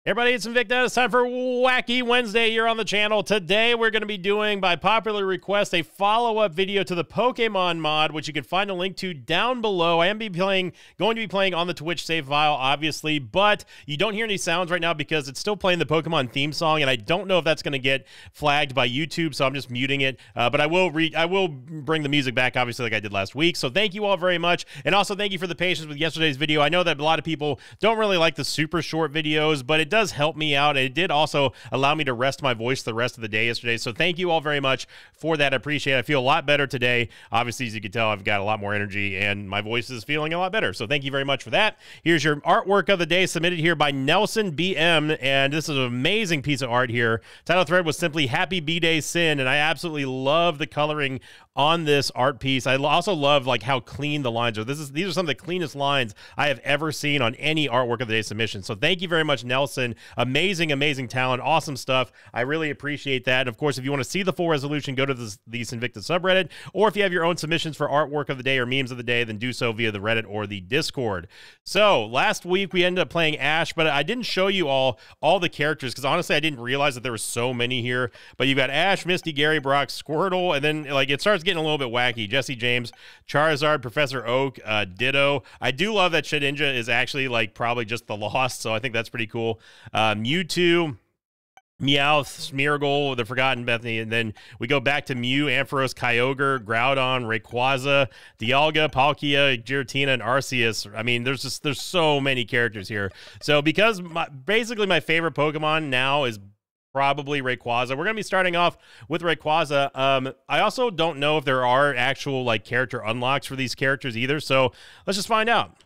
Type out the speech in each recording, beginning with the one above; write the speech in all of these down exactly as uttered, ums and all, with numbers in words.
Everybody, it's Invicta. It's time for Wacky Wednesday here on the channel. Today, we're going to be doing, by popular request, a follow-up video to the Pokemon mod, which you can find a link to down below. I am be playing, going to be playing on the Twitch save file, obviously, but you don't hear any sounds right now because it's still playing the Pokemon theme song, and I don't know if that's going to get flagged by YouTube, so I'm just muting it. Uh, but I will re I will bring the music back, obviously, like I did last week. So thank you all very much, and also thank you for the patience with yesterday's video. I know that a lot of people don't really like the super short videos, but it does help me out. It did also allow me to rest my voice the rest of the day yesterday. So thank you all very much for that. I appreciate it. I feel a lot better today. Obviously, as you can tell, I've got a lot more energy and my voice is feeling a lot better. So thank you very much for that. Here's your artwork of the day submitted here by Nelson B M. And this is an amazing piece of art here. Title thread was simply Happy B-Day Sin. And I absolutely love the coloring on this art piece. I also love like how clean the lines are. This is these are some of the cleanest lines I have ever seen on any artwork of the day submission. So thank you very much, Nelson. Amazing, amazing talent. Awesome stuff. I really appreciate that. And of course, if you want to see the full resolution, go to the, the Sinvicta subreddit. Or if you have your own submissions for artwork of the day or memes of the day, then do so via the Reddit or the Discord. So last week we ended up playing Ash, but I didn't show you all all the characters because honestly I didn't realize that there were so many here. But you've got Ash, Misty, Gary, Brock, Squirtle, and then like it starts getting a little bit wacky. Jesse James, Charizard, Professor Oak, uh, Ditto. I do love that Shedinja is actually like probably just the Lost, so I think that's pretty cool. Uh, Mewtwo, Meowth, Smeargle, the Forgotten Bethany, and then we go back to Mew, Ampharos, Kyogre, Groudon, Rayquaza, Dialga, Palkia, Giratina, and Arceus. I mean, there's just there's so many characters here. So because my, basically my favorite Pokemon now is probably Rayquaza. We're going to be starting off with Rayquaza. Um, I also don't know if there are actual like character unlocks for these characters either, so let's just find out.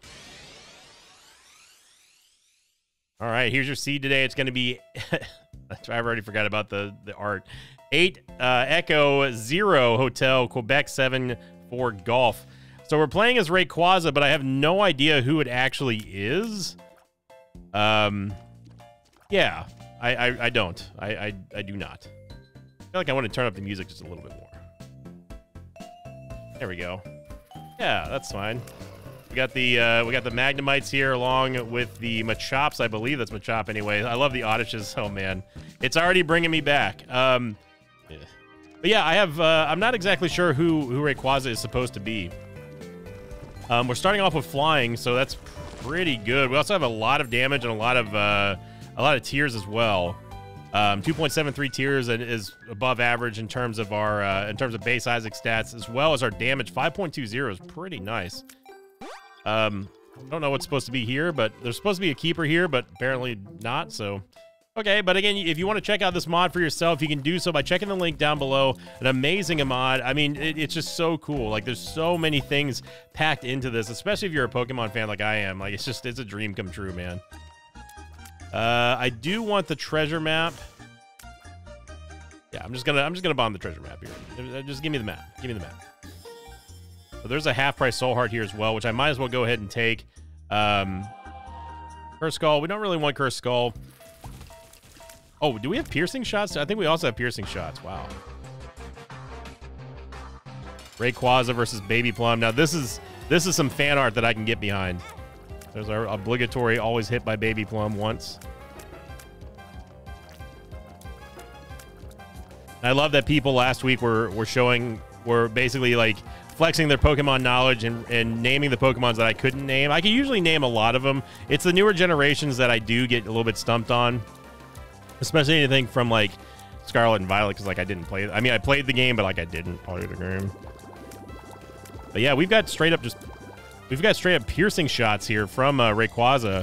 All right, here's your seed today. It's going to be... I've already forgot about the, the art. eight, uh, Echo, zero, Hotel, Quebec, seven, for Golf. So we're playing as Rayquaza, but I have no idea who it actually is. Um, yeah, I, I, I don't. I, I, I do not. I feel like I want to turn up the music just a little bit more. There we go. Yeah, that's fine. We got the uh, we got the Magnemites here along with the Machops. I believe that's Machop anyway. I love the Oddishes. Oh man, it's already bringing me back. Um, yeah. But yeah, I have. Uh, I'm not exactly sure who who Rayquaza is supposed to be. Um, we're starting off with flying, so that's pretty good. We also have a lot of damage and a lot of uh, a lot of tiers as well. Um, two point seven three tiers is above average in terms of our uh, in terms of base Isaac stats, as well as our damage. five point two zero is pretty nice. Um, I don't know what's supposed to be here, but there's supposed to be a keeper here, but apparently not, so... Okay, but again, if you want to check out this mod for yourself, you can do so by checking the link down below. An amazing mod. I mean, it, it's just so cool. Like, there's so many things packed into this, especially if you're a Pokemon fan like I am. Like, it's just, it's a dream come true, man. Uh, I do want the treasure map. Yeah, I'm just gonna, I'm just gonna bomb the treasure map here. Just give me the map. Give me the map. So there's a half-price Soul Heart here as well, which I might as well go ahead and take. Um, Curse Skull. We don't really want Curse Skull. Oh, do we have piercing shots? I think we also have piercing shots. Wow. Rayquaza versus Baby Plum. Now this is this is some fan art that I can get behind. There's our obligatory always hit by Baby Plum once. I love that people last week were were showing were basically like flexing their Pokemon knowledge and, and naming the Pokemons that I couldn't name. I can usually name a lot of them. It's the newer generations that I do get a little bit stumped on, especially anything from like Scarlet and Violet, because like I didn't play it. I mean, I played the game, but like I didn't play the game. But yeah, we've got straight up just we've got straight up piercing shots here from uh, Rayquaza,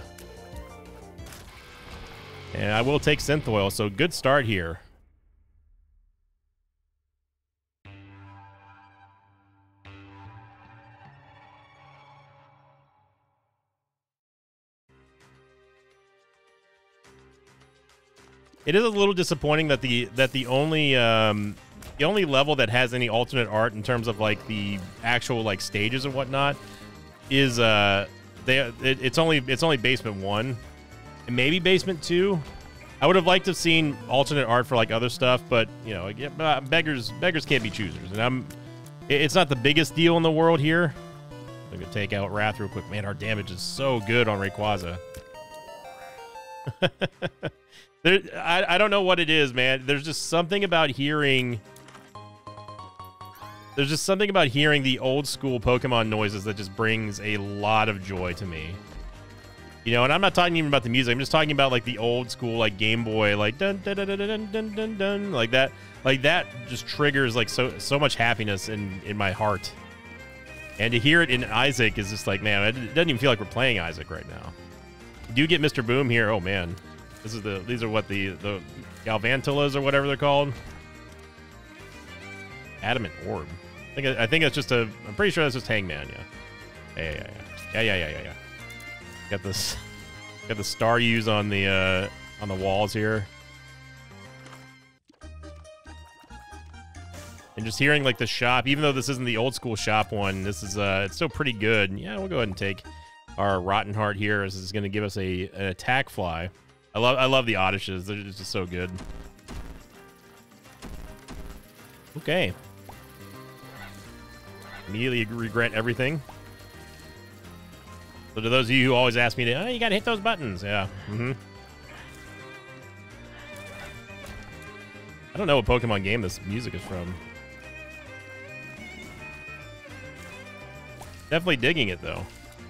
and I will take Synth Oil. So good start here. It is a little disappointing that the that the only um, the only level that has any alternate art in terms of like the actual like stages and whatnot is uh they it, it's only it's only basement one and maybe basement two. I would have liked to have seen alternate art for like other stuff, but you know, uh, beggars beggars can't be choosers, and I'm it, it's not the biggest deal in the world here. I'm gonna take out Wrath real quick. Man, our damage is so good on Rayquaza. there, I, I don't know what it is, man. There's just something about hearing... There's just something about hearing the old school Pokemon noises that just brings a lot of joy to me. You know, and I'm not talking even about the music. I'm just talking about like the old school, like Game Boy, like dun dun dun dun dun dun dun dun, like that. Like that just triggers like so so much happiness in in my heart. And to hear it in Isaac is just like, man, it doesn't even feel like we're playing Isaac right now. Do you get Mister Boom here? Oh man, this is the these are what the the Galvantulas or whatever they're called. Adamant Orb. I think I think it's just a. I'm pretty sure that's just Hangman. Yeah. Yeah, yeah, yeah, yeah, yeah, yeah, yeah. yeah. Got this. Got the Staryus on the uh, on the walls here. And just hearing like the shop, even though this isn't the old school shop one, this is uh, it's still pretty good. Yeah, we'll go ahead and take our Rotten Heart here. This is going to give us a an attack fly. I love I love the Oddishes. They're just so good. Okay. Immediately regret everything. So to those of you who always ask me to, oh, you gotta hit those buttons. Yeah. Mm-hmm. I don't know what Pokemon game this music is from. Definitely digging it though.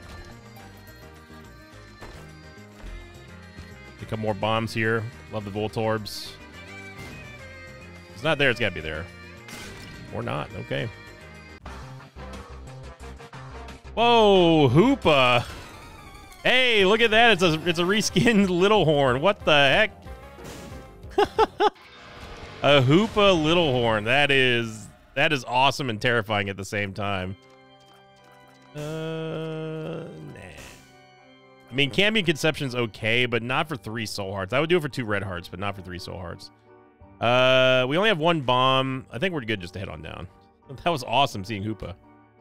A couple more bombs here. Love the Voltorbs. If it's not there, it's gotta be there. Or not. Okay. Whoa, Hoopa. Hey, look at that. It's a it's a reskinned Little Horn. What the heck? A Hoopa Little Horn. That is that is awesome and terrifying at the same time. Uh nah. I mean, Cambion Conception's okay, but not for three Soul Hearts. I would do it for two Red Hearts, but not for three Soul Hearts. Uh we only have one bomb. I think we're good just to head on down. That was awesome seeing Hoopa.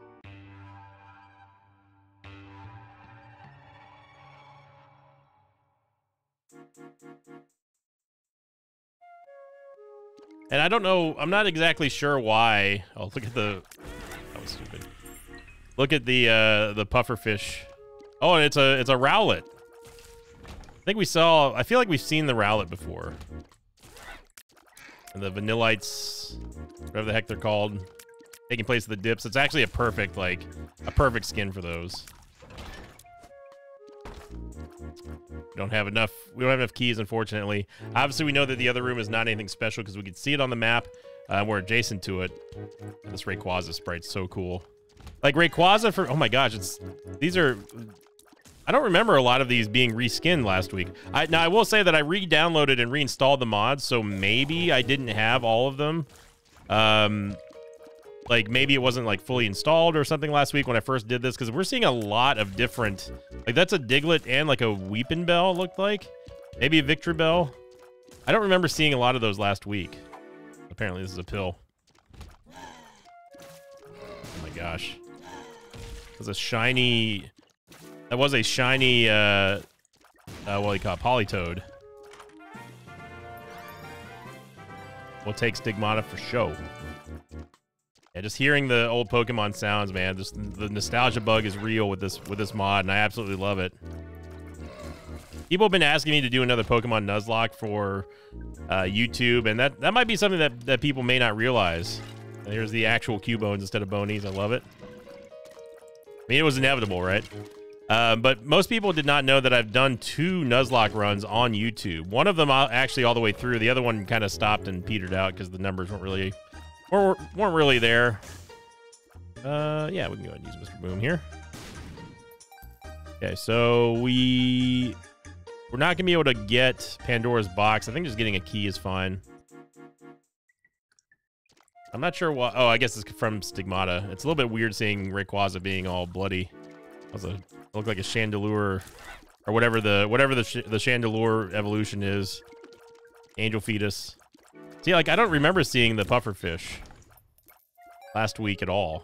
And I don't know, I'm not exactly sure why. Oh, look at the, that was stupid. Look at the uh, the pufferfish. Oh, and it's a it's a Rowlet. I think we saw, I feel like we've seen the Rowlet before. And the Vanillites, whatever the heck they're called, taking place at the dips. It's actually a perfect, like, a perfect skin for those. We don't have enough. We don't have enough keys, unfortunately. Obviously, we know that the other room is not anything special because we can see it on the map. Uh, we're adjacent to it. This Rayquaza sprite's so cool. Like Rayquaza for, oh my gosh, it's these are. I don't remember a lot of these being reskinned last week. I now I will say that I re-downloaded and reinstalled the mods, so maybe I didn't have all of them. Um, like maybe it wasn't like fully installed or something last week when I first did this, because we're seeing a lot of different, like that's a Diglett and like a Weepin Bell looked like, maybe a Victory Bell. I don't remember seeing a lot of those last week. Apparently this is a pill. Oh my gosh. It was a shiny, that was a shiny, uh, uh what do you call it, Politoed. We'll take Stigmata for show. Yeah, just hearing the old Pokemon sounds, man. Just the nostalgia bug is real with this with this mod, and I absolutely love it. People have been asking me to do another Pokemon Nuzlocke for uh, YouTube, and that that might be something that that people may not realize. And here's the actual Cubones instead of Bonies. I love it. I mean, it was inevitable, right? Uh, but most people did not know that I've done two Nuzlocke runs on YouTube. One of them actually all the way through. The other one kind of stopped and petered out because the numbers weren't really. Or weren't really there. Uh, yeah, we can go ahead and use Mister Boom here. Okay, so we we're not gonna be able to get Pandora's box. I think just getting a key is fine. I'm not sure what. Oh, I guess it's from Stigmata. It's a little bit weird seeing Rayquaza being all bloody. That was a, it looked like a Chandelure, or whatever the whatever the sh the Chandelure evolution is. Angel Fetus. See, like, I don't remember seeing the pufferfish last week at all.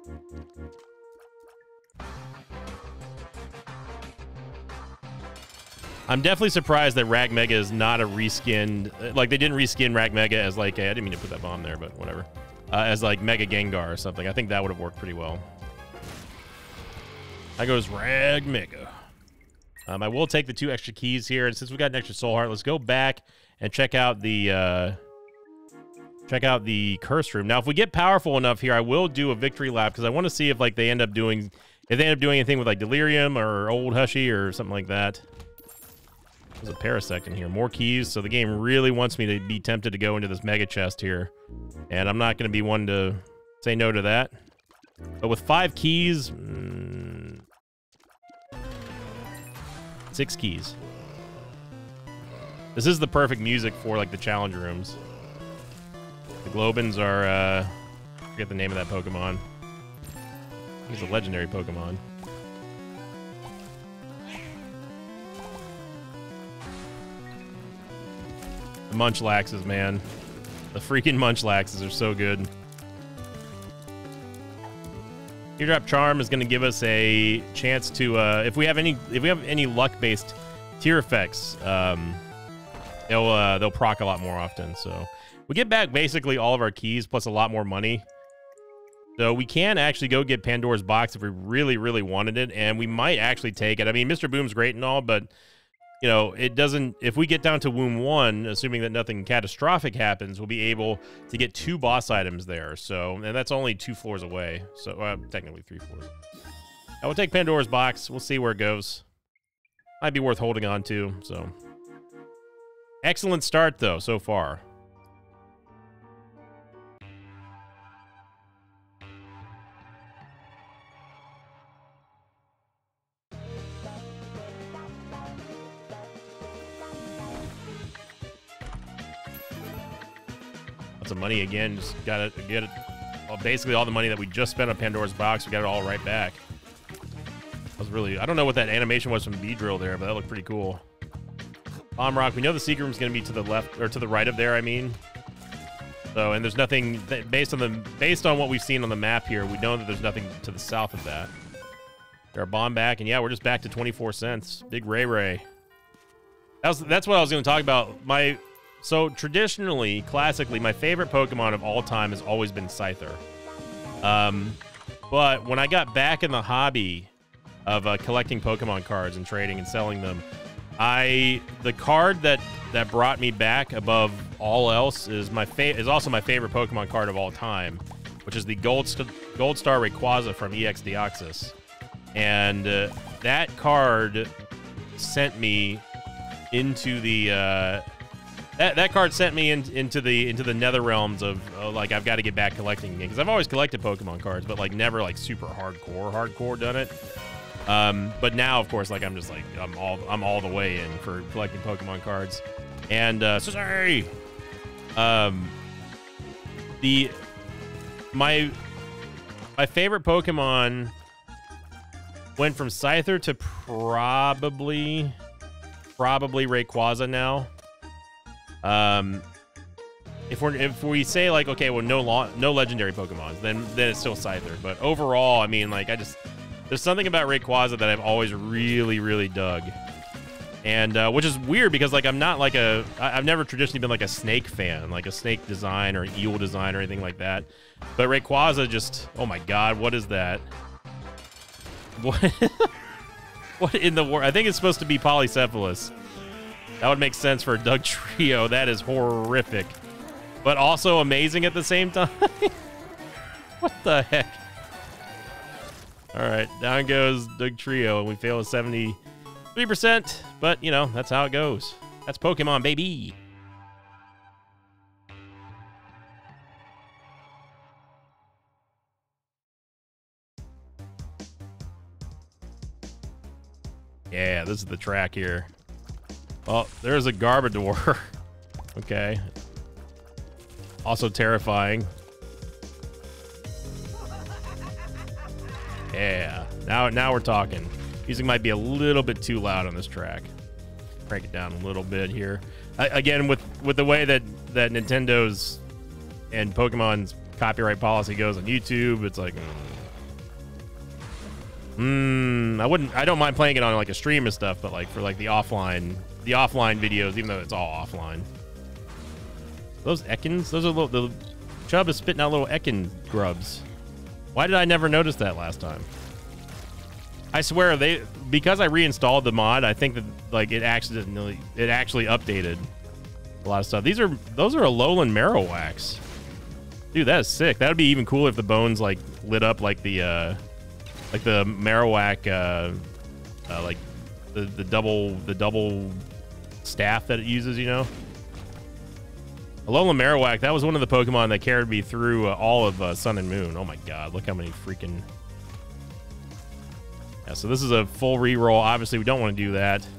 I'm definitely surprised that Ragmega is not a reskinned, like, they didn't reskin Ragmega as, like, a, I didn't mean to put that bomb there, but whatever. Uh, as, like, Mega Gengar or something. I think that would have worked pretty well. That goes Ragmega. Um, I will take the two extra keys here, and since we got an extra soul heart, let's go back and check out the uh, check out the curse room. Now, if we get powerful enough here, I will do a victory lap because I want to see if like they end up doing if they end up doing anything with like delirium or old hushy or something like that. There's a parasect in here. More keys, so the game really wants me to be tempted to go into this mega chest here, and I'm not going to be one to say no to that. But with five keys, mm, six keys. This is the perfect music for like the challenge rooms. The Globins are, uh, I forget the name of that Pokemon. He's a legendary Pokemon. The Munchlaxes, man. The freaking Munchlaxes are so good. Teardrop Charm is going to give us a chance to, uh, if we have any, if we have any luck-based tier effects, um, they'll uh, they'll proc a lot more often. So we get back basically all of our keys plus a lot more money. So we can actually go get Pandora's Box if we really, really wanted it, and we might actually take it. I mean, Mister Boom's great and all, but you know, it doesn't, if we get down to Womb one, assuming that nothing catastrophic happens, we'll be able to get two boss items there. So, and that's only two floors away. So, uh, technically three floors. I will take Pandora's Box. We'll see where it goes. Might be worth holding on to, so. Excellent start, though, so far. Some money again, just gotta get it. Well, basically all the money that we just spent on Pandora's Box, we got it all right back. That was really, I don't know what that animation was from Beedrill there, but that looked pretty cool. Bomb Rock, we know the secret room's gonna be to the left or to the right of there, I mean. So, and there's nothing that, based on the based on what we've seen on the map here, we know that there's nothing to the south of that. Our bomb back, and yeah, we're just back to twenty-four cents. Big Ray Ray. That was, that's what I was gonna talk about. My So traditionally, classically, my favorite Pokemon of all time has always been Scyther. Um, but when I got back in the hobby of uh, collecting Pokemon cards and trading and selling them, I the card that that brought me back above all else is my fa is also my favorite Pokemon card of all time, which is the Gold St Gold Star Rayquaza from E X Deoxys, and uh, that card sent me into the. Uh, That, that card sent me in, into the into the nether realms of uh, like I've got to get back collecting again because I've always collected Pokemon cards, but like never like super hardcore hardcore done it. Um, but now, of course, like I'm just like I'm all I'm all the way in for collecting Pokemon cards. And uh, so sorry. Um, the my my favorite Pokemon went from Scyther to probably probably Rayquaza now. Um, if we're if we say like okay, well no lo no legendary Pokemon, then then it's still Scyther. But overall, I mean, like I just there's something about Rayquaza that I've always really really dug, and uh, which is weird because like I'm not like a I, I've never traditionally been like a snake fan, like a snake design or an eel design or anything like that. But Rayquaza just oh my god, what is that? What what in the world? I think it's supposed to be Polycephalus. That would make sense for a Dugtrio. That is horrific. But also amazing at the same time. What the heck? All right, down goes Dugtrio, and we fail with seventy-three percent. But, you know, that's how it goes. That's Pokemon, baby. Yeah, this is the track here. Oh, there's a Garbodor. Okay. Also terrifying. Yeah. Now, now we're talking. Music might be a little bit too loud on this track. Crank it down a little bit here. I, again, with with the way that that Nintendo's and Pokemon's copyright policy goes on YouTube, it's like, hmm. I wouldn't. I don't mind playing it on like a stream and stuff, but like for like the offline. The offline videos, even though it's all offline. Those Ekans, those are little, the Chub is spitting out little Ekin grubs. Why did I never notice that last time? I swear they because I reinstalled the mod, I think that like it accidentally it actually updated a lot of stuff. These are those are Alolan Marowaks. Dude, that is sick. That would be even cool if the bones like lit up like the uh like the Marowak uh, uh like the the double the double staff that it uses, you know. Alolan Marowak, that was one of the Pokemon that carried me through uh, all of uh, Sun and Moon. Oh my god, look how many freaking... Yeah, so this is a full reroll. Obviously, we don't want to do that.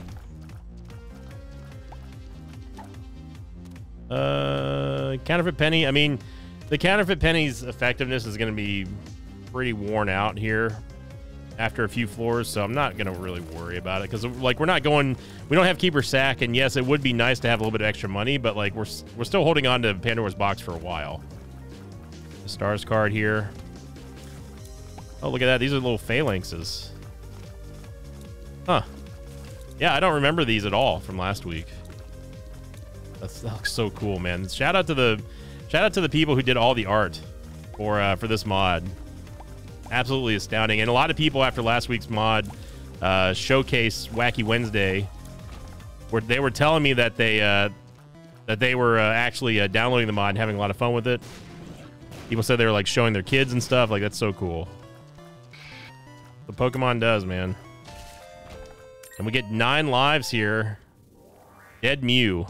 Uh, Counterfeit Penny. I mean, the Counterfeit Penny's effectiveness is going to be pretty worn out here after a few floors, so I'm not going to really worry about it because, like, we're not going... We don't have Keeper Sack, and yes, it would be nice to have a little bit of extra money, but, like, we're, we're still holding on to Pandora's Box for a while. The Stars card here. Oh, look at that. These are little phalanxes. Huh. Yeah, I don't remember these at all from last week. That's, that looks so cool, man. Shout out to the shout out to the people who did all the art for uh, for this mod. Absolutely astounding. And a lot of people after last week's mod uh, showcase Wacky Wednesday, where they were telling me that they uh, that they were uh, actually uh, downloading the mod and having a lot of fun with it. People said they were like showing their kids and stuff. Like, that's so cool. The Pokemon does, man. And we get nine lives here. Dead Mew.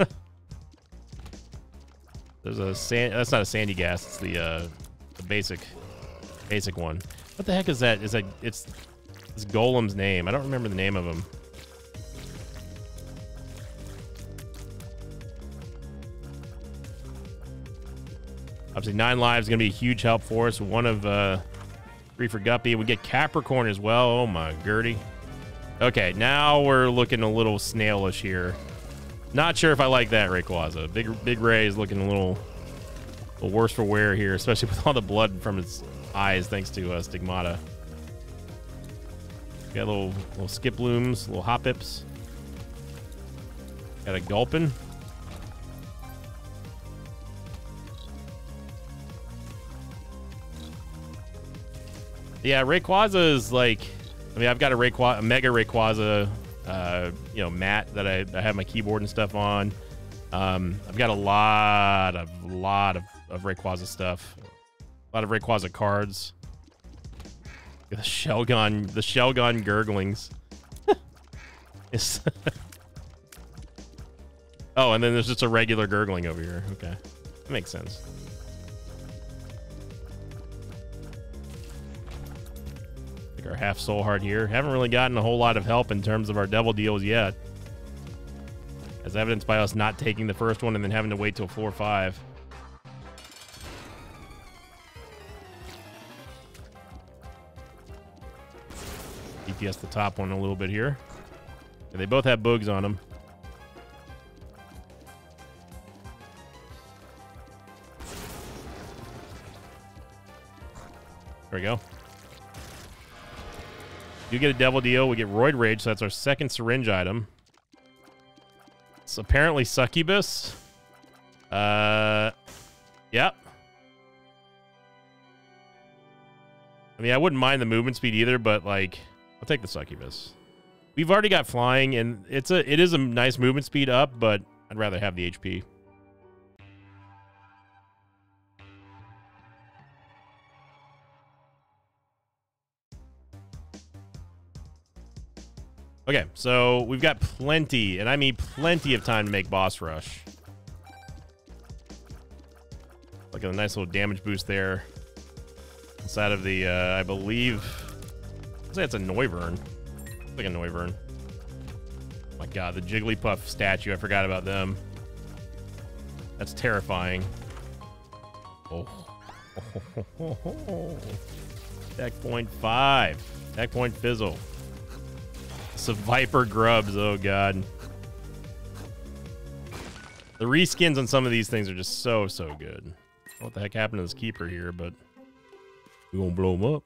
There's a sand. That's not a Sandy Gas. It's the uh, the basic, basic one. What the heck is that? Is that it's it's Golem's name? I don't remember the name of him. Obviously, nine lives is gonna be a huge help for us. One of uh, three for Guppy. We get Capricorn as well. Oh my Gertie. Okay, now we're looking a little snailish here. Not sure if I like that Rayquaza. Big Big Ray is looking a little, a little worse for wear here, especially with all the blood from his eyes, thanks to uh, Stigmata. Got little little Skiplooms, little Hoppips. Got a Gulpin. Yeah, Rayquaza is like, I mean, I've got a Rayquaza, a Mega Rayquaza, uh, you know, mat that I, I have my keyboard and stuff on. Um, I've got a lot of, lot of, of Rayquaza stuff. A lot of Rayquaza cards. The Shelgon, the Shelgon Gurglings. It's oh, and then there's just a regular Gurgling over here. Okay, that makes sense. Our half soul heart here. Haven't really gotten a whole lot of help in terms of our devil deals yet, as evidenced by us not taking the first one and then having to wait till floor five. D P S the top one a little bit here. And they both have boogs on them. There we go. You get a devil deal. We get Roid Rage, so that's our second syringe item. It's apparently Succubus. Uh, yep. I mean, I wouldn't mind the movement speed either, but like, I'll take the Succubus. We've already got flying, and it's a it is a nice movement speed up, but I'd rather have the H P. Okay, so we've got plenty, and I mean plenty of time to make boss rush. Like a nice little damage boost there. Inside of the, uh, I believe, I'd say it's a Noivern. It's like a Noivern. Oh my god, the Jigglypuff statue, I forgot about them. That's terrifying. Oh. Deck point five. Deck point Fizzle. Some Viper Grubs, oh god. The reskins on some of these things are just so, so good. I don't know what the heck happened to this keeper here, but we're gonna blow him up.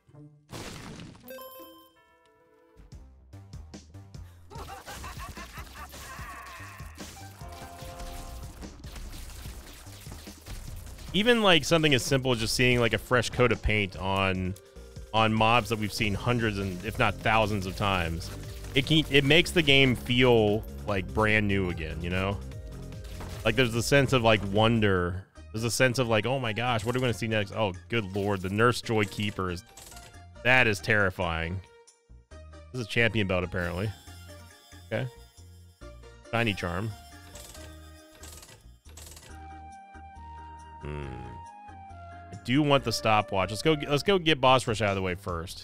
Even like something as simple as just seeing like a fresh coat of paint on on mobs that we've seen hundreds and if not thousands of times, it can, it makes the game feel like brand new again, you know? Like there's a sense of like wonder. There's a sense of like, oh my gosh, what are we going to see next? Oh, good lord, the Nurse Joy Keeper is, that is terrifying. This is a champion belt apparently. Okay. Shiny charm. Hmm. I do want the stopwatch. Let's go. Let's go get boss rush out of the way first.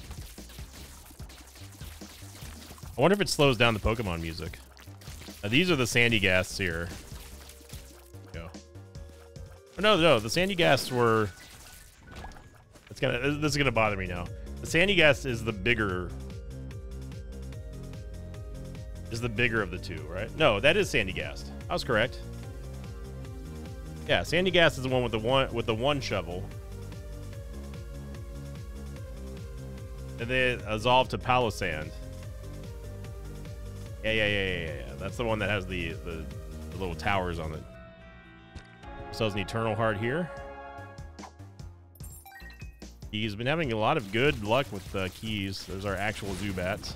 I wonder if it slows down the Pokemon music. Now, these are the Sandyghasts here. Go. Oh, no, no, the Sandyghasts were. It's gonna. This is gonna bother me now. The Sandyghast is the bigger. Is the bigger of the two, right? No, that is Sandygast. I was correct. Yeah, Sandygast is the one with the one with the one shovel. And then evolved to Palossand. Yeah, yeah, yeah, yeah, yeah, yeah. That's the one that has the, the the little towers on it. So it's an Eternal Heart here. He's been having a lot of good luck with uh, keys. There's our actual Zubats.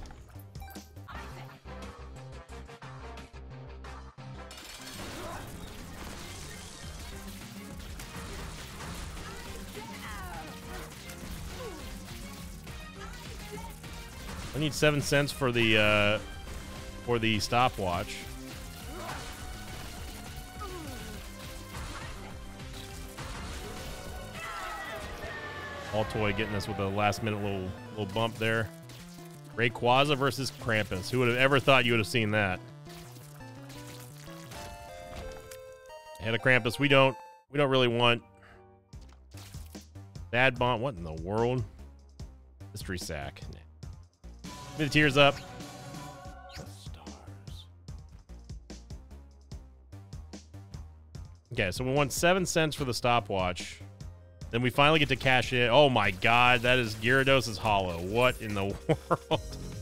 I need seven cents for the uh, for the stopwatch. Altoy getting us with a last minute little little bump there. Rayquaza versus Krampus. Who would have ever thought you would have seen that? Ahead of Krampus, we don't we don't really want Bad Bomb. What in the world? Mystery Sack. Nah. Give me the tears up. Stars. Okay, so we want seven cents for the stopwatch. Then we finally get to cash it. Oh my god, that is Gyarados' hollow. What in the world?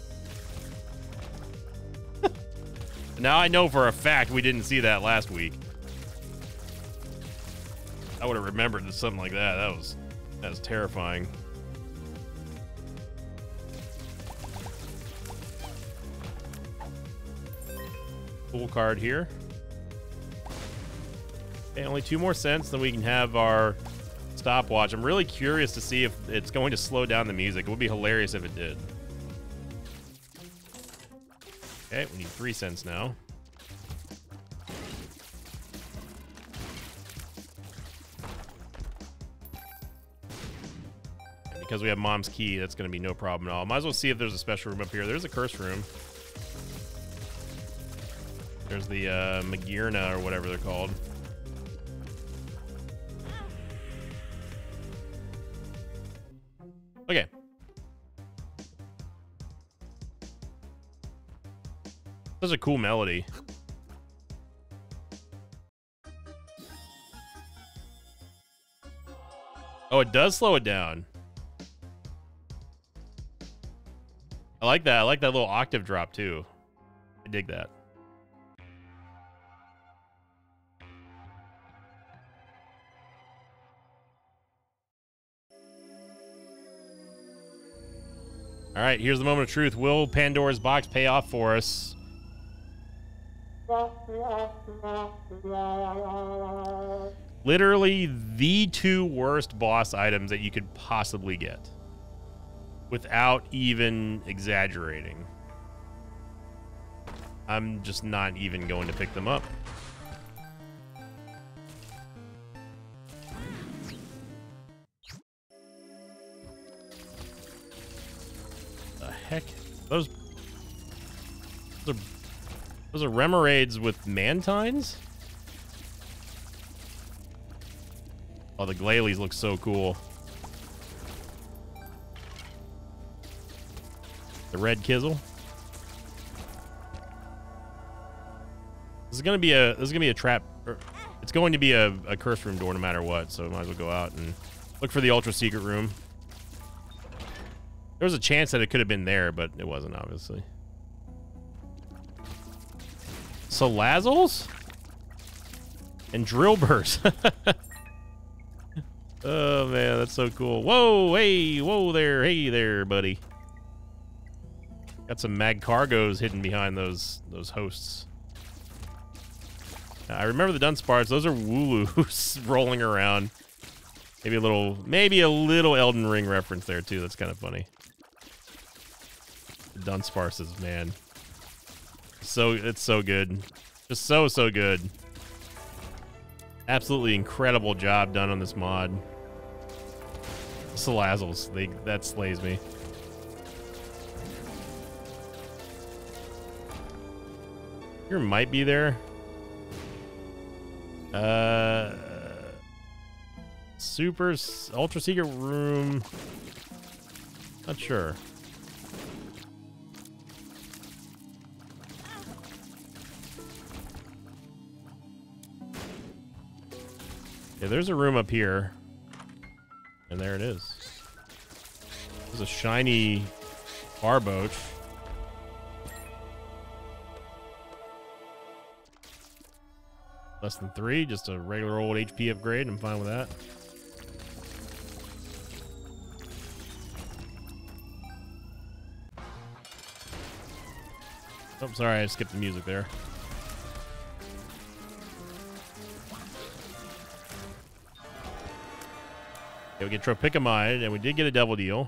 Now I know for a fact we didn't see that last week. I would have remembered something like that. That was that was terrifying. Full card here. Okay, only two more cents, then we can have our stopwatch. I'm really curious to see if it's going to slow down the music. It would be hilarious if it did. Okay, we need three cents now. And because we have Mom's key, that's going to be no problem at all. Might as well see if there's a special room up here. There's a curse room. There's the uh, Magearna or whatever they're called. Okay. Such a cool melody. Oh, it does slow it down. I like that. I like that little octave drop too. I dig that. All right, here's the moment of truth. Will Pandora's box pay off for us? Literally the two worst boss items that you could possibly get, without even exaggerating. I'm just not even going to pick them up. Heck, those those are, those are Remoraid's with Mantines? Oh, the Glalie look so cool. The red Kizzle. This is gonna be a this is gonna be a trap. Or, it's going to be a, a curse room door no matter what, so might as well go out and look for the ultra secret room. There was a chance that it could have been there, but it wasn't, obviously. Salazzles? And Drillburs. Oh man, that's so cool. Whoa, hey, whoa there, hey there, buddy. Got some mag cargos hidden behind those those hosts. I remember the Dunsparce. Those are Wooloos rolling around. Maybe a little, maybe a little Elden Ring reference there too. That's kind of funny. The Dunsparces, man. So it's so good, just so so good. Absolutely incredible job done on this mod. Salazzles, they that slays me. Here might be there. Uh, super ultra secret room. Not sure. Yeah, there's a room up here. And there it is. There's a shiny Barboach. Less than three, just a regular old H P upgrade. I'm fine with that. Oh, sorry, I skipped the music there. Okay, we get Tropicamide, and we did get a double deal.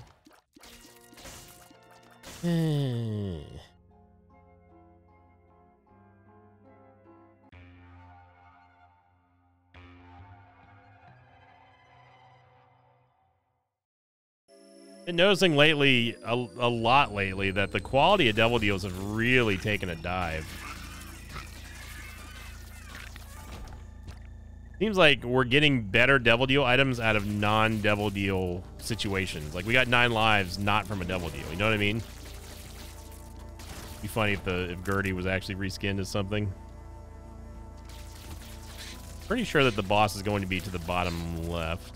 Been noticing lately, a, a lot lately, that the quality of double deals have really taken a dive. Seems like we're getting better double deal items out of non-double deal situations. Like we got nine lives, not from a double deal. You know what I mean? Be funny if the if Gertie was actually reskinned as something. Pretty sure that the boss is going to be to the bottom left.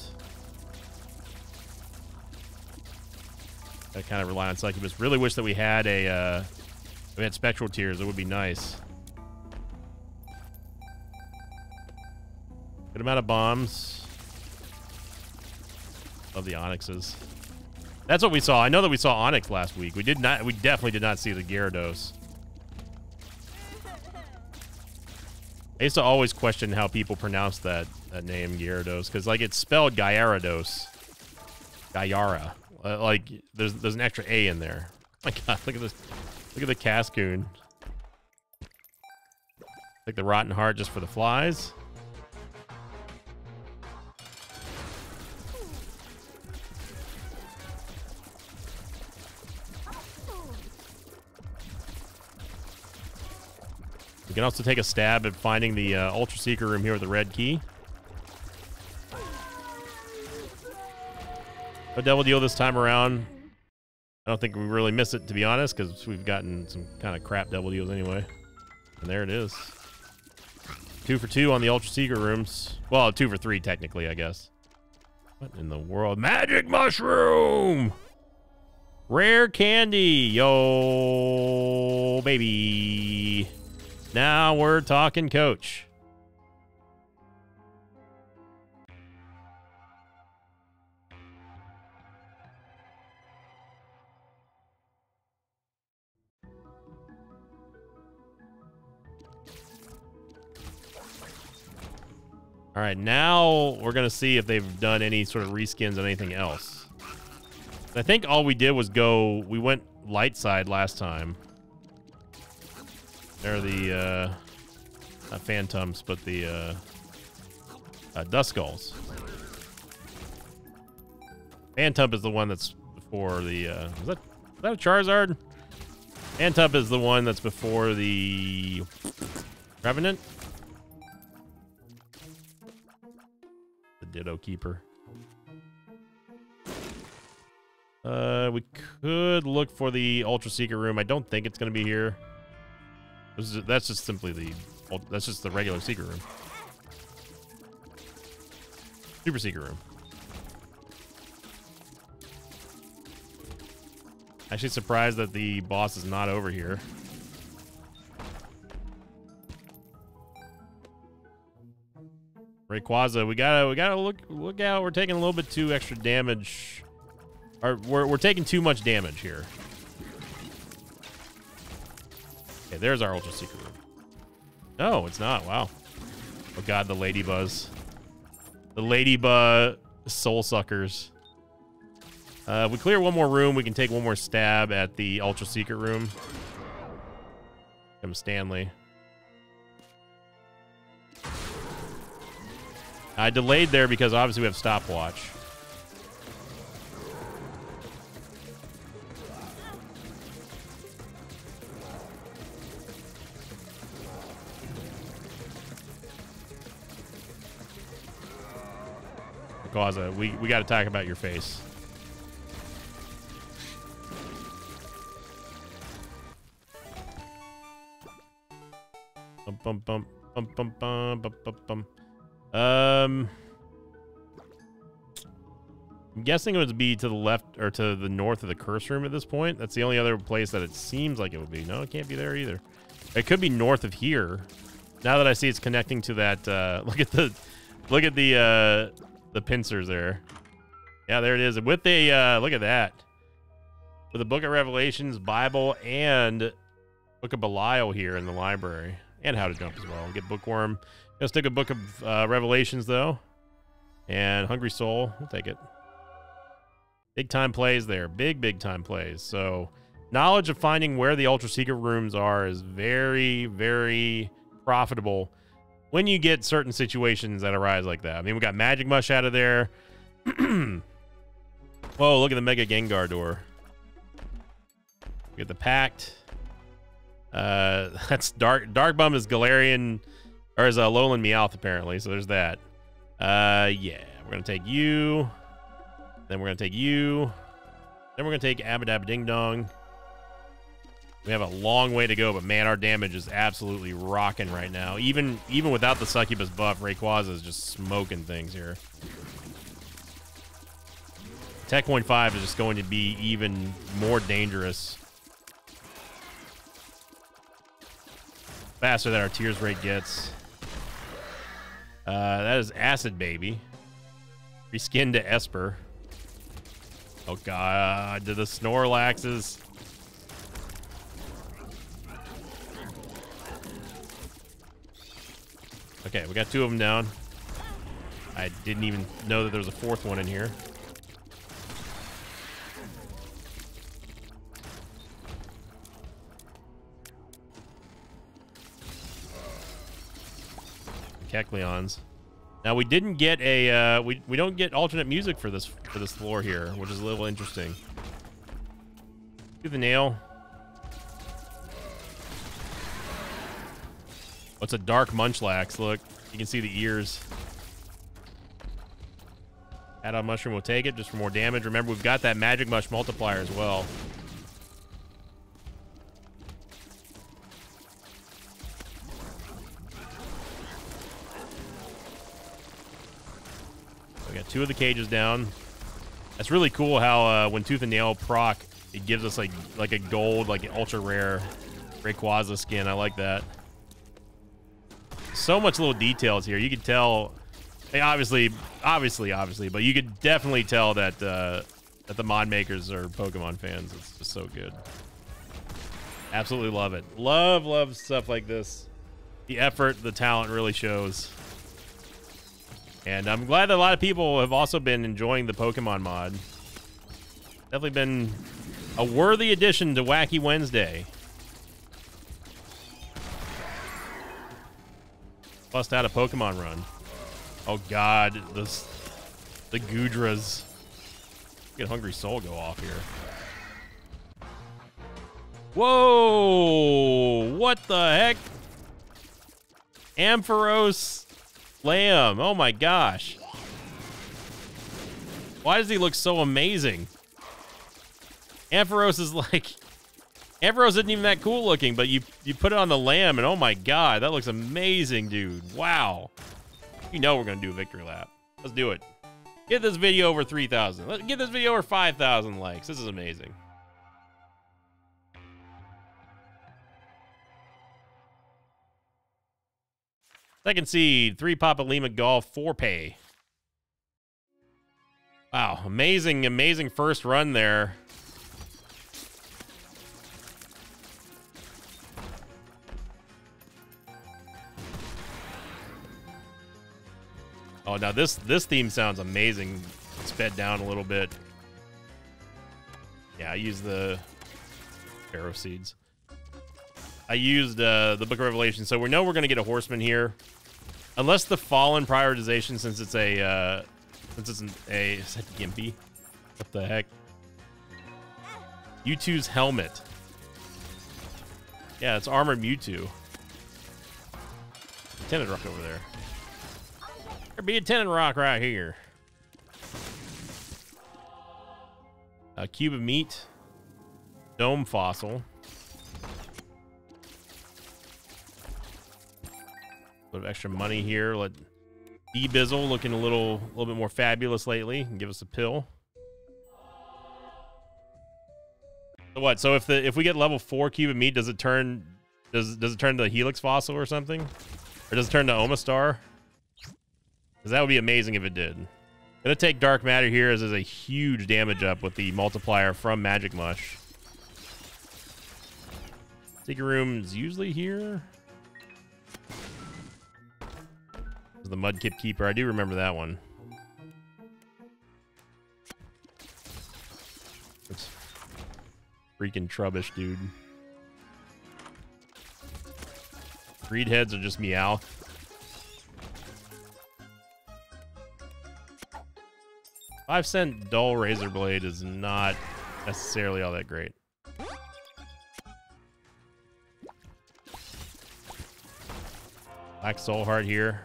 I kind of rely on Succubus. Really wish that we had a uh, we had Spectral Tears. It would be nice. Good amount of bombs. Love the Onyxes. That's what we saw. I know that we saw Onyx last week. We did not. We definitely did not see the Gyarados. I used to always question how people pronounce that that name Gyarados because like it's spelled Gyarados. Gyara. Uh, like there's there's an extra A in there. Oh my God, look at this. Look at the Cascoon. Like the Rotten Heart just for the flies. We can also take a stab at finding the uh, Ultra Seeker room here with the red key. A double deal this time around. I don't think we really miss it, to be honest, because we've gotten some kind of crap double deals anyway. And there it is. Two for two on the Ultra Seeker rooms. Well, two for three, technically, I guess. What in the world? Magic Mushroom! Rare candy! Yo, baby! Now we're talking, coach. All right, now we're going to see if they've done any sort of reskins on anything else. I think all we did was go, we went light side last time. They're the, uh, not Phantoms, but the, uh, uh, Duskulls. Phantom is the one that's before the, uh, is that, is that a Charizard? Phantom is the one that's before the Revenant. The Ditto Keeper. Uh, we could look for the Ultra Seeker room. I don't think it's going to be here. This is, that's just simply the, that's just the regular Seeker room. Super Seeker room. Actually surprised that the boss is not over here. Rayquaza, we gotta we gotta look look out. We're taking a little bit too extra damage. Or we're we're taking too much damage here. Okay, there's our Ultra Secret Room. No, it's not. Wow. Oh god, the Ladybuzz. The Ladybuzz soul suckers. Uh, if we clear one more room, we can take one more stab at the Ultra Secret Room. Come Stanley. I delayed there because obviously we have stopwatch. Rayquaza, we, we got to talk about your face. Bum, bum, bum, bum, bum, bum, bum, bum, bum. Um, I'm guessing it would be to the left or to the north of the curse room at this point. That's the only other place that it seems like it would be. No, it can't be there either. It could be north of here. Now that I see it's connecting to that, uh, look at the, look at the, uh, the pincers there. Yeah, there it is. With the, uh, look at that. With the Book of Revelations, Bible, and Book of Belial here in the library. And How to Jump as well. Get Bookworm. Gonna stick a Book of uh, Revelations, though. And Hungry Soul. We'll take it. Big time plays there. Big, big time plays. So, knowledge of finding where the Ultra Secret Rooms are is very, very profitable when you get certain situations that arise like that. I mean, we got Magic Mush out of there. Whoa, look at the Mega Gengar door. We got the Pact. Uh, that's Dark Dark Bum is Galarian, or is a Alolan Meowth apparently. So there's that. Uh, yeah, we're gonna take you. Then we're gonna take you. Then we're gonna take Abadab Ding Dong. We have a long way to go, but man, our damage is absolutely rocking right now. Even even without the Succubus buff, Rayquaza is just smoking things here. Tech Point five is just going to be even more dangerous. Faster than our Tears rate gets. Uh, that is Acid Baby. Reskin to Esper. Oh god, to the Snorlaxes. Okay, we got two of them down. I didn't even know that there was a fourth one in here. Kecleons. Now we didn't get a uh, we we don't get alternate music for this for this floor here, which is a little interesting. Do the nail. What's a dark Munchlax? Look, you can see the ears. Add-on Mushroom will take it just for more damage. Remember, we've got that Magic Mush multiplier as well. We got two of the cages down. That's really cool how uh, when Tooth and Nail proc, it gives us like like a gold, like an ultra rare Rayquaza skin. I like that. So much little details here. You could tell, hey, obviously, obviously, obviously, but you could definitely tell that uh, that the mod makers are Pokemon fans. It's just so good. Absolutely love it. Love, love stuff like this. The effort, the talent really shows. And I'm glad that a lot of people have also been enjoying the Pokemon mod. Definitely been a worthy addition to Wacky Wednesday. Bust out a Pokemon run. Oh god, this the Goodras. Get Hungry Soul go off here. Whoa! What the heck? Ampharos Lamb. Oh my gosh. Why does he look so amazing? Ampharos is like... Ampharos isn't even that cool looking, but you, you put it on the Lamb, and oh my god, that looks amazing, dude. Wow. You know we're going to do a victory lap. Let's do it. Get this video over three thousand. Let's get this video over five thousand likes. This is amazing. Second seed, three Papa Lima Golf, four pay. Wow, amazing, amazing first run there. Oh, now this this theme sounds amazing. Sped down a little bit. Yeah, I used the arrow seeds. I used uh, the Book of Revelation, so we know we're going to get a horseman here, unless the Fallen prioritization, since it's a uh, since it's an, a is that Gimpy? What the heck? Mewtwo's helmet. Yeah, it's armored Mewtwo. Tenant Rock over there. There'd be a Tenant Rock right here. A cube of meat. Dome fossil. A bit of extra money here. Let D-Bizzle looking a little, little bit more fabulous lately and give us a pill. So what? So if the if we get level four cube of meat, does it turn does does it turn to a Helix fossil or something, or does it turn to Omastar? Because that would be amazing if it did. Gonna take Dark Matter here as is a huge damage up with the multiplier from Magic Mush. Secret Room's usually here. The Mudkip Keeper. I do remember that one. It's freaking Trubbish, dude. Greed heads are just Meowth. Five cent dull Razor Blade is not necessarily all that great. Black Soul Heart here.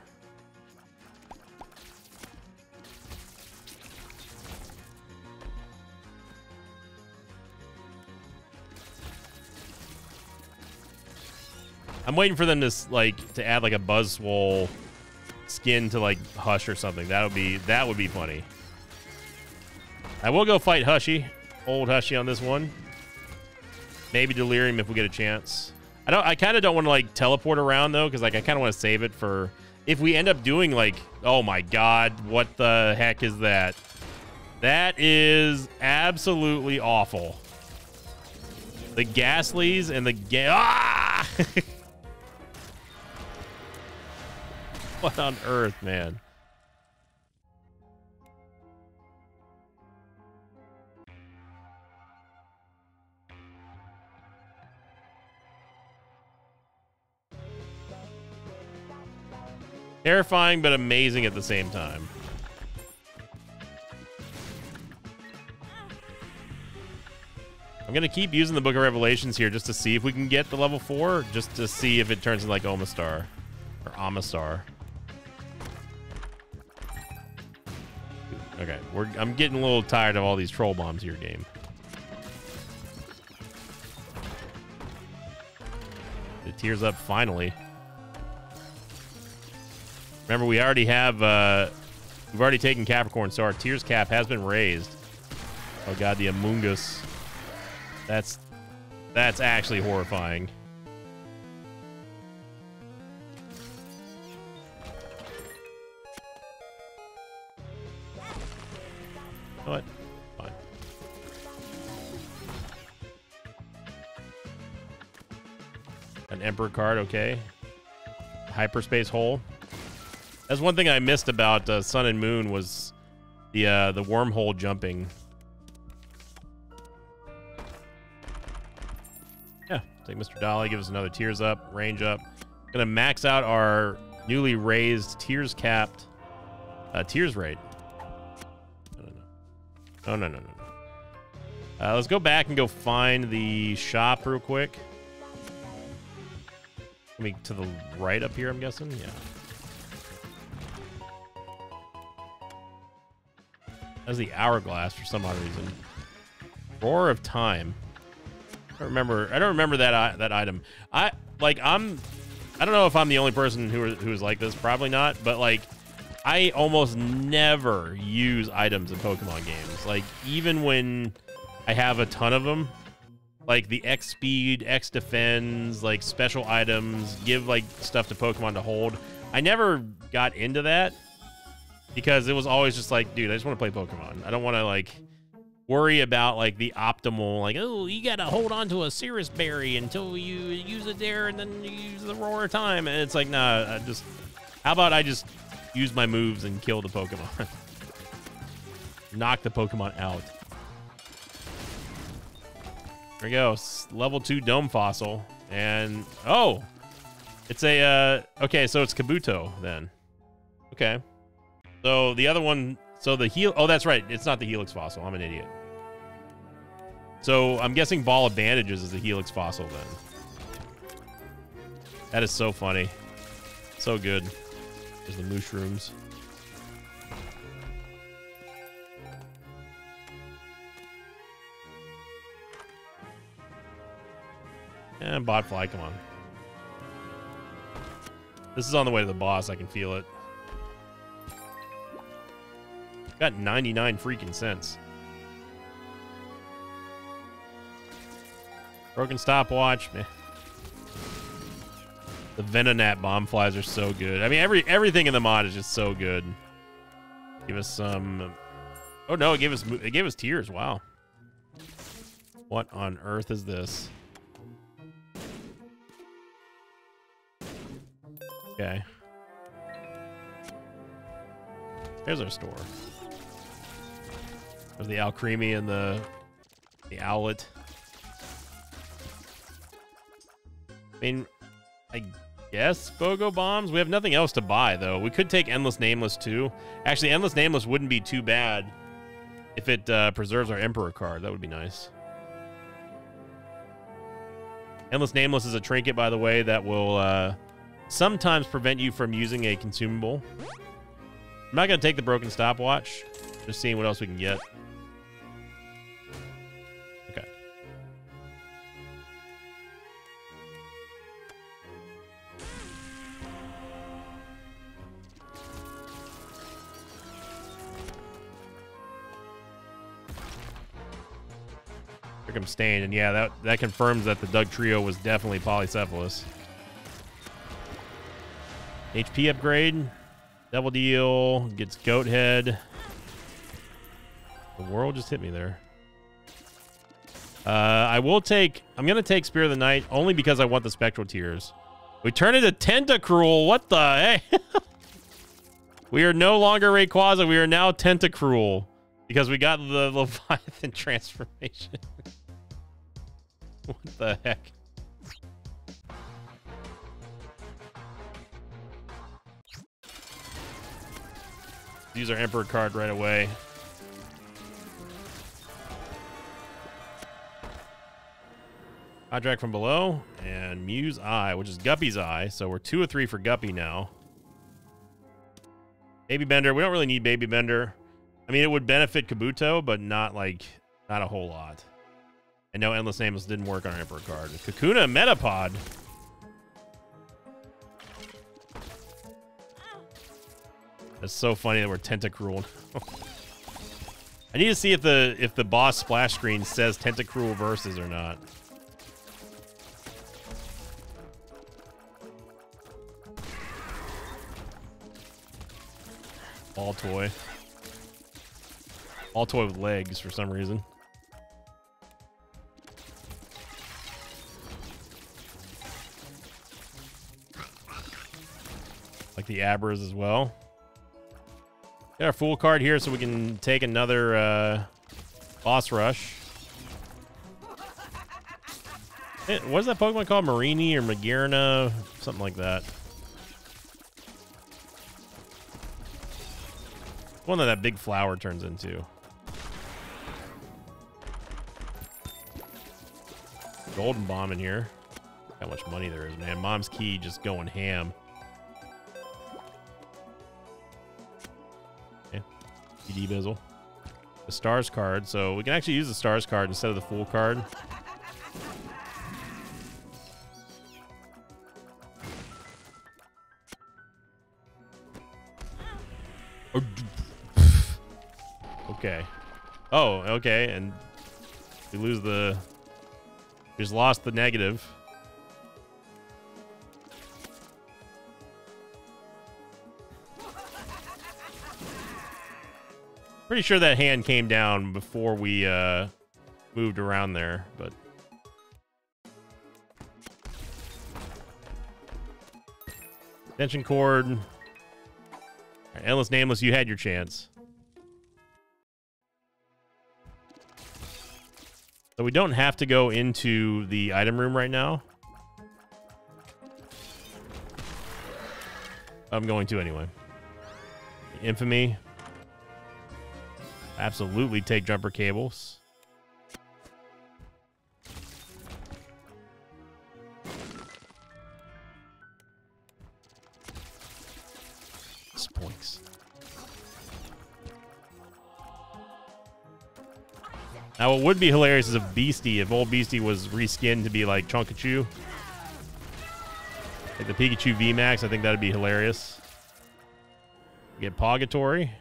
I'm waiting for them to like to add like a Buzzwole skin to like Hush or something. That would be that would be funny. I will go fight Hushy, old Hushy on this one. Maybe Delirium if we get a chance. I don't. I kind of don't want to like teleport around though, because like I kind of want to save it for if we end up doing like. Oh my God! What the heck is that? That is absolutely awful. The Ghastlies and the ga ah! What on earth, man? Terrifying, but amazing at the same time. I'm going to keep using the Book of Revelations here just to see if we can get the level four, just to see if it turns into like Omastar or Omastar. Okay, we're, I'm getting a little tired of all these troll bombs here, game. The tears up finally. Remember, we already have, uh, we've already taken Capricorn, so our tears cap has been raised. Oh God, the Amoongus. That's, that's actually horrifying. What? Fine. An Emperor card, okay. Hyperspace hole. That's one thing I missed about uh, Sun and Moon was the uh, the wormhole jumping. Yeah, take Mister Dolly, give us another tears up, range up. Gonna max out our newly raised tears capped uh, tears rate. No, no, no, no, no, no, no. Uh, let's go back and go find the shop real quick. Let me to the right up here, I'm guessing. Yeah. That's the hourglass for some odd reason. Roar of Time. I don't remember. I don't remember that that item. I like. I'm. I don't know if I'm the only person who who is like this. Probably not. But like, I almost never use items in Pokemon games. Like even when I have a ton of them. like the X speed, X defends, like special items, give like stuff to Pokemon to hold. I never got into that because it was always just like, dude, I just want to play Pokemon. I don't want to like worry about like the optimal, like, oh, you got to hold on to a Cirrus Berry until you use it there and then you use the Roar time. And it's like, nah, I just, how about I just use my moves and kill the Pokemon? Knock the Pokemon out. There we go. Level two Dome Fossil. And, oh, it's a, uh, okay, so it's Kabuto then. Okay. So the other one, so the Hel, oh, that's right. It's not the Helix Fossil. I'm an idiot. So I'm guessing Ball of Bandages is the Helix Fossil then. That is so funny. So good. There's the mushrooms. And Botfly, come on. This is on the way to the boss. I can feel it. Got ninety-nine freaking cents. Broken stopwatch, man. The Venonat bomb flies are so good. I mean, every everything in the mod is just so good. Give us some. Oh no, it gave us it gave us tears. Wow. What on earth is this? Okay. There's our store. There's the Alcremie and the the Owlet. I mean, I guess Bogo Bombs. We have nothing else to buy, though. We could take Endless Nameless, too. Actually, Endless Nameless wouldn't be too bad if it uh, preserves our Emperor card. That would be nice. Endless Nameless is a trinket, by the way, that will uh, sometimes prevent you from using a consumable. I'm not going to take the Broken Stopwatch. Just seeing what else we can get. Okay. Stain, and yeah, that that confirms that the Doug Trio was definitely Polycephalus. H P upgrade, Devil Deal, gets Goat Head. The world just hit me there. Uh, I will take. I'm gonna take Spear of the Night only because I want the Spectral Tears. We turn into Tentacruel. What the hey? We are no longer Rayquaza. We are now Tentacruel because we got the Leviathan transformation. What the heck? Use our Emperor card right away. Hydrack from below and Muse Eye, which is Guppy's Eye. So we're two or three for Guppy now. Baby Bender. We don't really need Baby Bender. I mean, it would benefit Kabuto, but not like not a whole lot. I know Endless Nameless didn't work on our Emperor card. Kakuna Metapod. That's so funny that we're Tentacruel. I need to see if the if the boss splash screen says Tentacruel versus or not. All toy. All toy with legs for some reason. Like the Abras as well. Got our Fool card here so we can take another uh, boss rush. Hey, what is that Pokemon called? Marini or Magearna? Something like that. One that that big flower turns into. Golden Bomb in here. How much money there is, man. Mom's Key just going ham. Okay. P D Bizzle. The Stars card. So we can actually use the Stars card instead of the Fool card. Okay. Oh, okay. And we lose the Just lost the negative. Pretty sure that hand came down before we uh, moved around there, but... Extension cord. Right, Endless Nameless, you had your chance. So we don't have to go into the item room right now. I'm going to anyway. Infamy. Absolutely take jumper cables. Spoinks. Now, what would be hilarious is if Beastie, if old Beastie was reskinned to be like Chonkachu. Like the Pikachu V MAX, I think that'd be hilarious. Get Pogatory.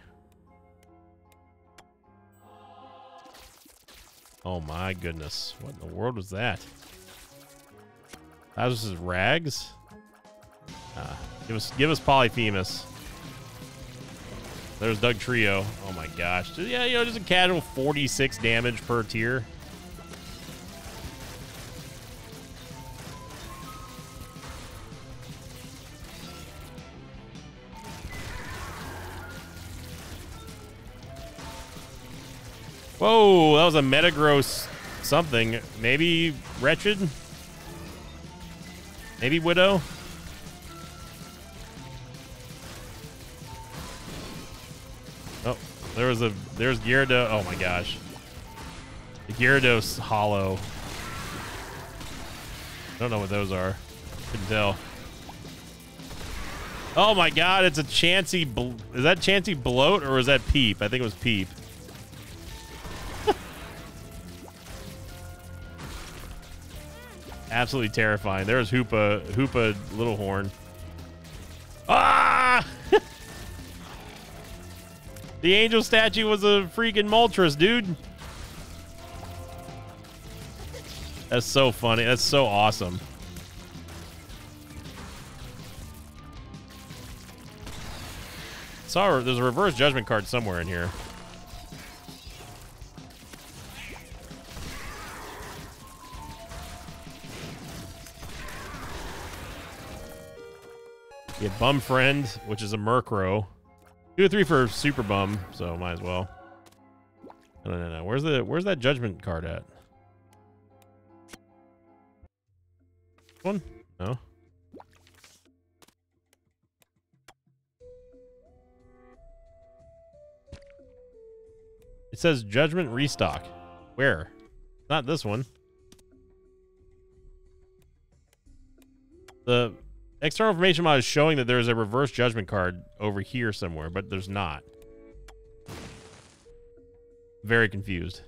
Oh my goodness. What in the world was that? That was just Rags? Uh, give us give us Polyphemus. There's Doug Trio. Oh my gosh. Yeah, you know, just a casual forty-six damage per tier. Whoa, that was a Metagross something. Maybe Wretched? Maybe Widow? Oh, there was a, there's Gyarados. Oh my gosh. The Gyarados Hollow. I don't know what those are. Couldn't tell. Oh my god, it's a Chansey. Is that Chansey Bloat or is that Peep? I think it was Peep. Absolutely terrifying. There's Hoopa, Hoopa Little Horn. Ah! The angel statue was a freaking Moltres, dude. That's so funny. That's so awesome. Saw there's a reverse judgment card somewhere in here. Get Bum Friend, which is a Murkrow. Two or three for Super Bum, so might as well. No, no, no. Where's the where's that judgment card at? One? No. It says Judgment Restock. Where? Not this one. The external information mod is showing that there's a reverse judgment card over here somewhere, but there's not. Very confused.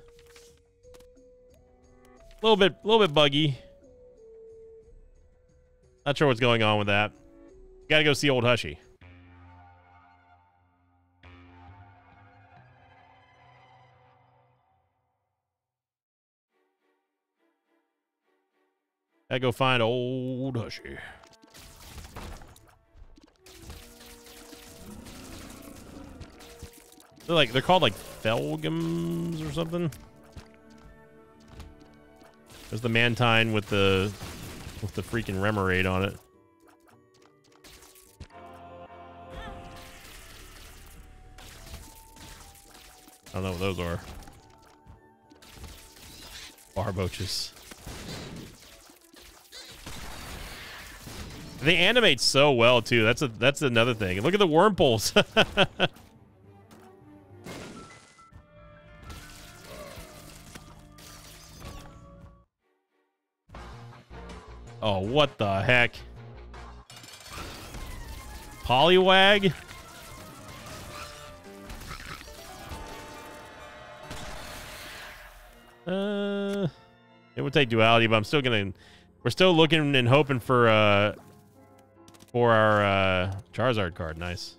A little bit, a little bit buggy. Not sure what's going on with that. Gotta go see old Hushy. Gotta go find old Hushy. They're like they're called like Felgums or something. There's the Mantine with the with the freaking Remoraid on it. I don't know what those are. Barboaches. They animate so well too. That's a that's another thing. Look at the Wurmples. Oh, what the heck? Poliwag? Uh, it would take duality, but I'm still gonna. We're still looking and hoping for uh for our uh, Charizard card. Nice.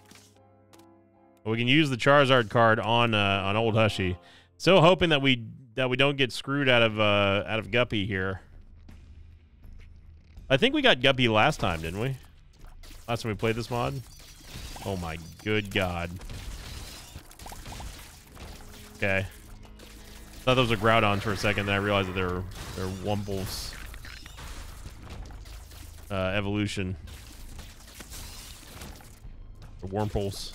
We can use the Charizard card on uh, on old Hushy. Still hoping that we that we don't get screwed out of uh, out of Guppy here. I think we got Guppy last time, didn't we? Last time we played this mod. Oh my good god. Okay. Thought those were Groudons for a second, then I realized that they're they're Wumple's uh, evolution. Or Wurmples.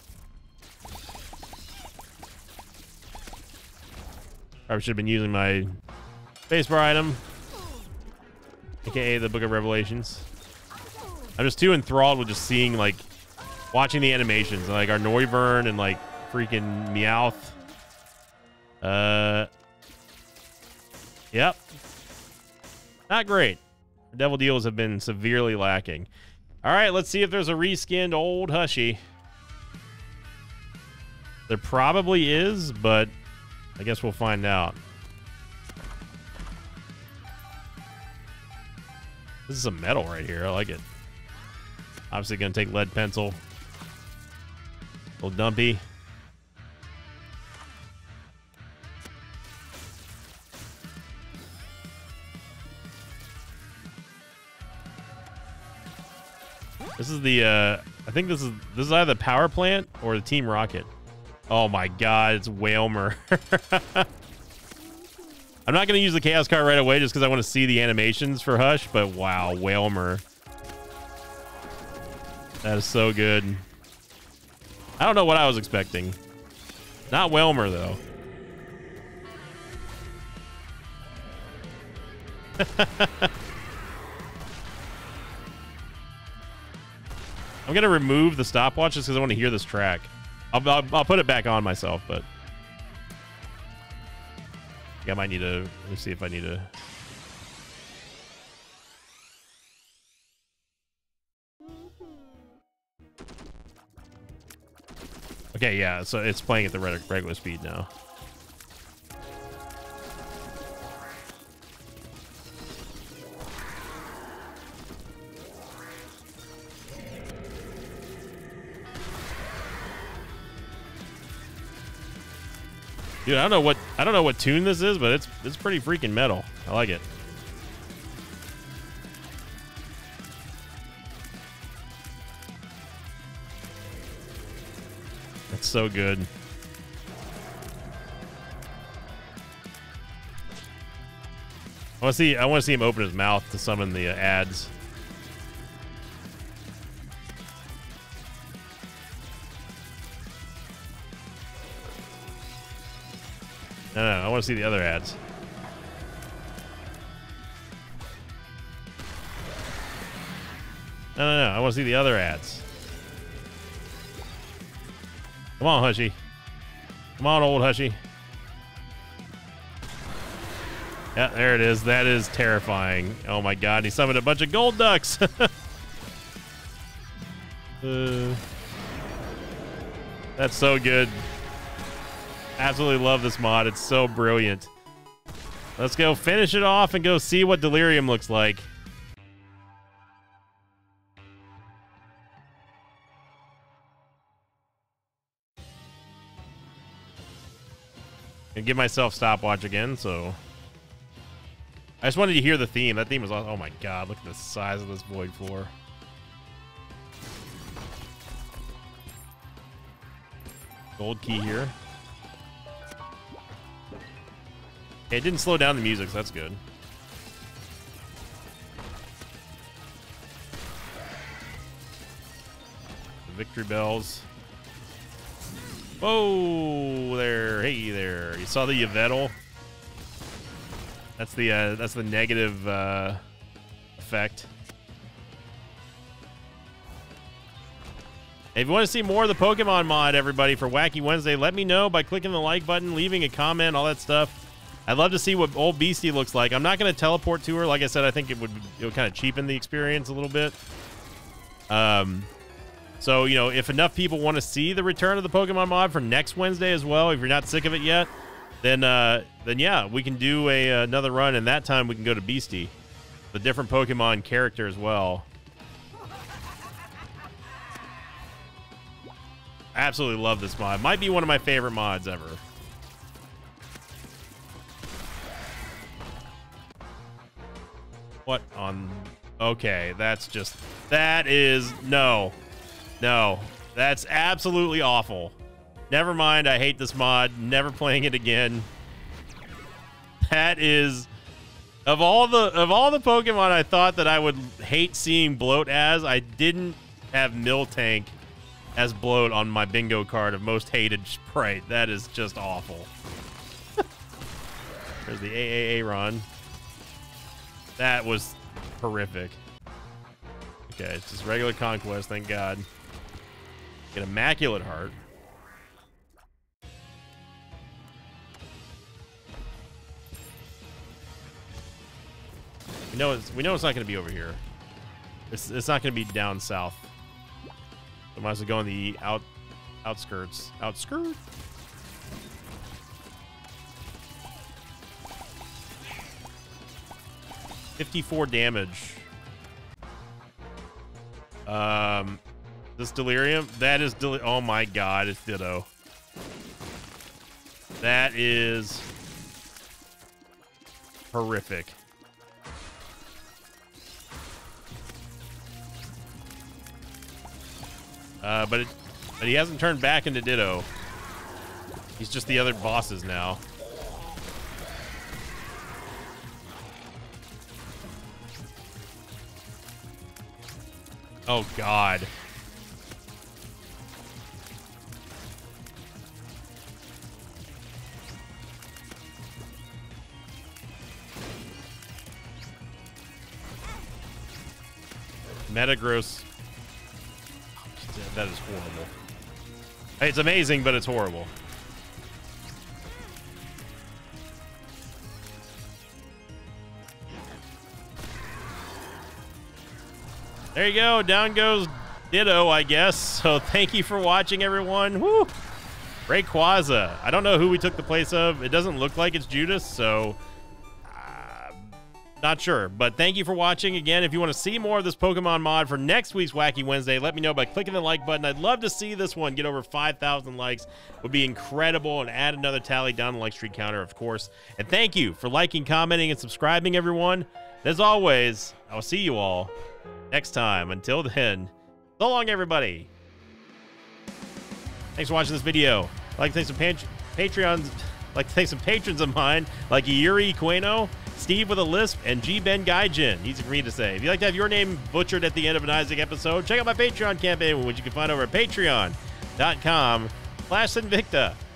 I should have been using my spacebar item, aka the Book of Revelations. I'm just too enthralled with just seeing, like, watching the animations, like our Noivern and like freaking Meowth. Uh, yep, not great. Devil deals have been severely lacking. All right, let's see if there's a reskinned old Hushy. There probably is, but I guess we'll find out. This is some metal right here. I like it. Obviously gonna take lead pencil. Little dumpy. This is the uh I think this is this is either the power plant or the Team Rocket. Oh my god, it's Wailmer. I'm not going to use the Chaos card right away just because I want to see the animations for Hush, but wow, Wailmer. That is so good. I don't know what I was expecting. Not Wailmer, though. I'm going to remove the stopwatch just because I want to hear this track. I'll, I'll, I'll put it back on myself, but I might need to, let me see if I need to. Okay, yeah, so it's playing at the regular speed now. Dude, I don't know what I don't know what tune this is, but it's it's pretty freaking metal. I like it. It's so good. I want to see I want to see him open his mouth to summon the uh, ads. No, no, I want to see the other ads. No, no, no, I want to see the other ads. Come on, Hushy. Come on, old Hushy. Yeah, there it is. That is terrifying. Oh my god, he summoned a bunch of gold ducks. uh, that's so good. Absolutely love this mod. It's so brilliant. Let's go finish it off and go see what Delirium looks like. And give myself stopwatch again, so I just wanted to hear the theme. That theme was awesome. Oh my god, look at the size of this void floor. Gold key here. Okay, it didn't slow down the music, so that's good. The victory bells. Whoa there, hey there. You saw the Yveltal? That's the uh, that's the negative uh, effect. If you want to see more of the Pokemon mod, everybody, for Wacky Wednesday, let me know by clicking the like button, leaving a comment, all that stuff. I'd love to see what old Beastie looks like. I'm not going to teleport to her. Like I said, I think it would, it would kind of cheapen the experience a little bit. Um, so, you know, if enough people want to see the return of the Pokemon mod for next Wednesday as well, if you're not sick of it yet, then, uh, then yeah, we can do a, uh, another run, and that time we can go to Beastie, the different Pokemon character as well. Absolutely love this mod. Might be one of my favorite mods ever. What on? Okay, that's just, that is, no. No, that's absolutely awful. Never mind, I hate this mod. Never playing it again. That is, of all the of all the Pokemon I thought that I would hate seeing bloat as, I didn't have Miltank as bloat on my bingo card of most hated sprite. That is just awful. There's the A A A run. That was horrific. Okay, it's just regular Conquest, thank God. Get Immaculate Heart. We know it's we know it's not going to be over here. It's it's not going to be down south. So might as well go on the out outskirts. Outskirt. fifty-four damage. Um, this Delirium, that is Del- oh my God, it's Ditto. That is horrific. Uh, but it, but he hasn't turned back into Ditto. He's just the other bosses now. Oh God. Metagross. That is horrible. It's amazing, but it's horrible. There you go. Down goes Ditto, I guess. So thank you for watching, everyone. Woo! Rayquaza. I don't know who we took the place of. It doesn't look like it's Judas, so uh, not sure. But thank you for watching. Again, if you want to see more of this Pokemon mod for next week's Wacky Wednesday, let me know by clicking the like button. I'd love to see this one get over five thousand likes. It would be incredible, and add another tally down the like streak counter, of course. And thank you for liking, commenting, and subscribing, everyone. As always, I will see you all next time. Until then, so long, everybody. Thanks for watching this video. I'd like to thank some pat Patreons, I'd like to thank some patrons of mine, like Yuri Queno, Steve with a Lisp, and G Ben Gaijin. Easy for me to say. If you'd like to have your name butchered at the end of an Isaac episode, check out my Patreon campaign, which you can find over at patreon dot com slash Invicta.